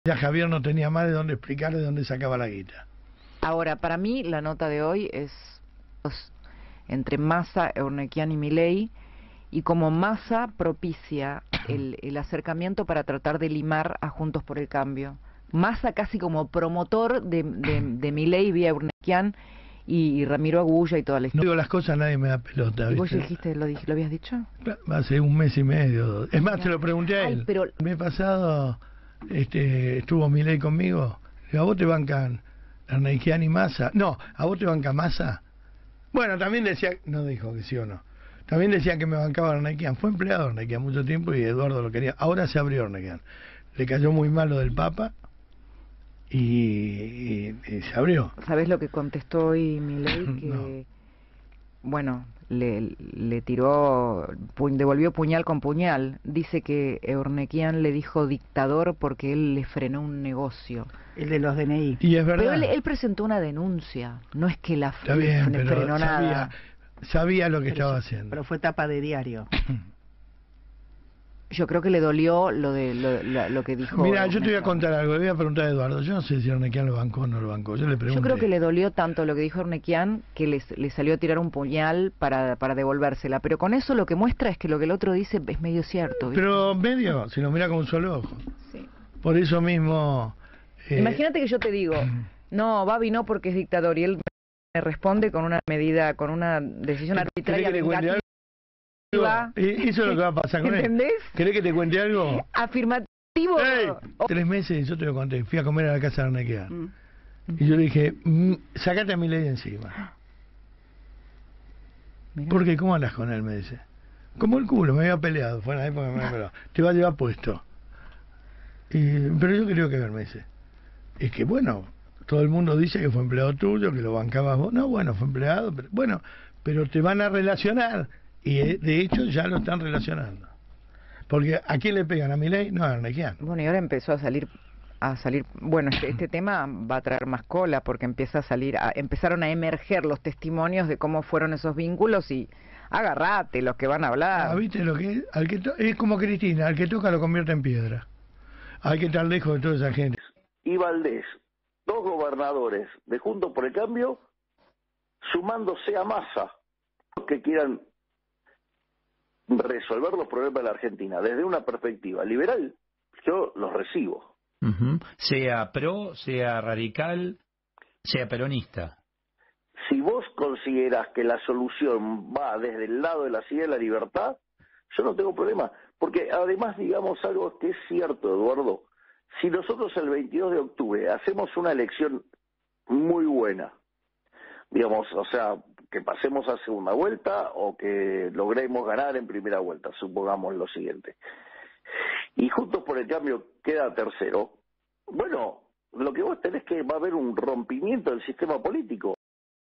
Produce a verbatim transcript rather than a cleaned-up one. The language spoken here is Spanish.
Ya Javier no tenía más de dónde explicar de dónde sacaba la guita. Ahora, para mí la nota de hoy es entre Massa, Eurnequian y Milei, y como Massa propicia el, el acercamiento para tratar de limar a Juntos por el Cambio. Massa casi como promotor de, de, de Milei vía Eurnequian y, y Ramiro Agulla y toda la No historia. digo las cosas, nadie me da pelota. ¿Y ¿viste? vos ya dijiste, lo, dij, lo habías dicho? Hace un mes y medio. Es más, te lo pregunté a él. Ay, pero... El mes pasado este, estuvo Milei conmigo. Digo, ¿a vos te bancan Eurnequian y Massa? No, ¿a vos te banca Massa? Bueno, también decía, no dijo que sí o no. También decía que me bancaba Eurnequian. Fue empleado Eurnequian mucho tiempo y Eduardo lo quería. Ahora se abrió Eurnequian. Le cayó muy mal lo del Papa y, y, y se abrió. ¿Sabés lo que contestó hoy Milei? Que, no. bueno, le, le tiró, pu devolvió puñal con puñal. Dice que Eurnequian le dijo dictador porque él le frenó un negocio. El de los D N I. Y es verdad. Pero él, él presentó una denuncia, no es que la Está bien, frenó pero nada. sabía, sabía lo que Pero estaba sí, haciendo. Pero fue tapa de diario. Yo creo que le dolió lo de lo, lo, lo que dijo. Mira, yo te voy a Eurnequian. contar algo, le voy a preguntar a Eduardo. Yo no sé si Eurnequian lo bancó o no lo bancó. Yo le pregunté. Yo creo que le dolió tanto lo que dijo Eurnequian que le, le salió a tirar un puñal para, para devolvérsela. Pero con eso lo que muestra es que lo que el otro dice es medio cierto, ¿viste? Pero medio, si lo mira con un solo ojo. Sí. Por eso mismo... Eh... Imagínate que yo te digo, no, Babi no porque es dictador, y él me responde con una medida, con una decisión arbitraria. ¿Querés que te cuente algo? Eso es lo que va a pasar con él. ¿Entendés? ¿Querés que te cuente algo? Afirmativo. Hey, Oh. Tres meses, yo te lo conté, fui a comer a la casa de Eurnequian. Mm. Y yo le dije, mm, sacate a Milei de encima. Mirá. Porque, ¿cómo andas con él? Me dice. Como el culo, me había peleado. Fue en la época que me había peleado. Te va a llevar puesto. Y, pero yo creo que ver, me dice. Es que, bueno, todo el mundo dice que fue empleado tuyo, que lo bancabas vos. No, bueno, fue empleado. Pero, bueno, pero te van a relacionar. Y de hecho ya lo están relacionando. Porque ¿a quién le pegan? ¿A Milei? No, a Eurnequian. Bueno, y ahora empezó a salir, a salir, bueno, este, este tema va a traer más cola porque empieza a salir, a, empezaron a emerger los testimonios de cómo fueron esos vínculos y agárrate los que van a hablar. Ah, ¿viste lo que es? Al que to es como Cristina, al que toca lo convierte en piedra. Hay que estar lejos de toda esa gente. Y Valdés, dos gobernadores de Juntos por el Cambio, sumándose a Massa, que quieran resolver los problemas de la Argentina desde una perspectiva liberal, yo los recibo. Uh-huh. Sea pro, sea radical, sea peronista. Si vos considerás que la solución va desde el lado de la ciudad de la libertad, yo no tengo problema, porque además digamos algo que es cierto, Eduardo, si nosotros el veintidós de octubre hacemos una elección muy buena, digamos, o sea, que pasemos a segunda vuelta o que logremos ganar en primera vuelta, supongamos lo siguiente. Y Juntos por el Cambio queda tercero. Bueno, lo que vos tenés que va a haber un rompimiento del sistema político.